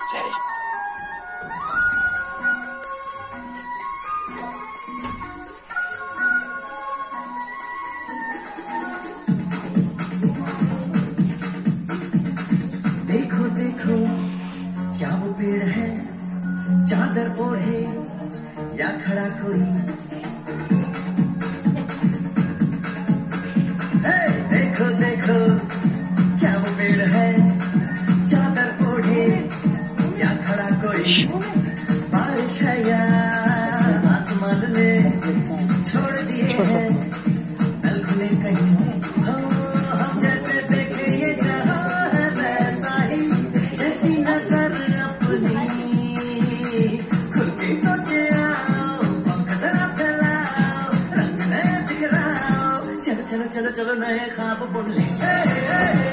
जहरी। देखो देखो क्या वो पेड़ है, चादर ओढ़े या खड़ा कोई। देखो देखो क्या वो पेड़ है, चादर ओढ़े या खड़ा कोई। बारिश है या आसमान ने छोड़ दिए हैं नल खुले कहीं। हम जैसे देखे ये जहां है वैसा ही, जैसी नजर अपनी खुल के सोचे आओ, पंख जरा फैलाओ, रंग नए बिखराओ। चलो चलो चलो चलो नए ख्वाब बुन ले।